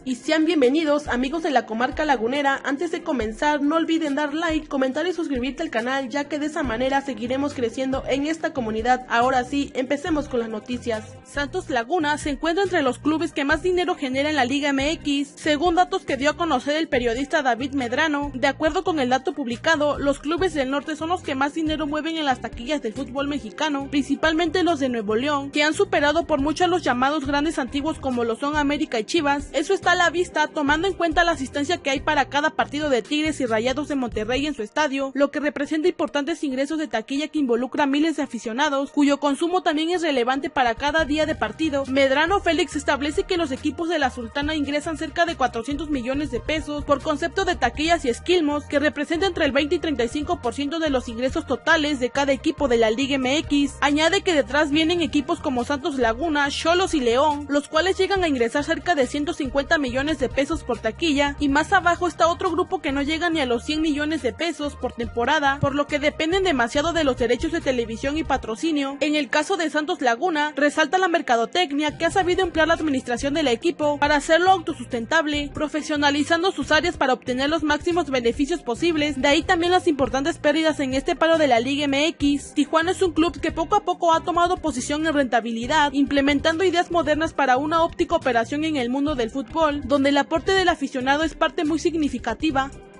Y sean bienvenidos amigos de la comarca lagunera. Antes de comenzar no olviden dar like, comentar y suscribirte al canal, ya que de esa manera seguiremos creciendo en esta comunidad. Ahora sí, empecemos con las noticias. Santos Laguna se encuentra entre los clubes que más dinero genera en la Liga MX, según datos que dio a conocer el periodista David Medrano. De acuerdo con el dato publicado, los clubes del norte son los que más dinero mueven en las taquillas del fútbol mexicano, principalmente los de Nuevo León, que han superado por mucho a los llamados grandes antiguos como lo son América y Chivas. Eso está a la vista tomando en cuenta la asistencia que hay para cada partido de Tigres y Rayados de Monterrey en su estadio, lo que representa importantes ingresos de taquilla que involucra a miles de aficionados, cuyo consumo también es relevante para cada día de partido. Medrano Félix establece que los equipos de la Sultana ingresan cerca de 400 millones de pesos por concepto de taquillas y esquilmos, que representa entre el 20 y 35% de los ingresos totales de cada equipo de la Liga MX. Añade que detrás vienen equipos como Santos Laguna, Xolos y León, los cuales llegan a ingresar cerca de 150 millones de pesos por taquilla, y más abajo está otro grupo que no llega ni a los 100 millones de pesos por temporada, por lo que dependen demasiado de los derechos de televisión y patrocinio. En el caso de Santos Laguna, resalta la mercadotecnia, que ha sabido emplear la administración del equipo para hacerlo autosustentable, profesionalizando sus áreas para obtener los máximos beneficios posibles. De ahí también las importantes pérdidas en este paro de la Liga MX. Tijuana es un club que poco a poco ha tomado posición en rentabilidad, implementando ideas modernas para una óptica operación en el mundo del fútbol, donde el aporte del aficionado es parte muy significativa.